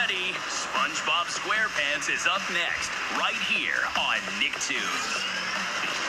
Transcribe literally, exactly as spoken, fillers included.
ready. SpongeBob SquarePants is up next, right here on Nicktoons.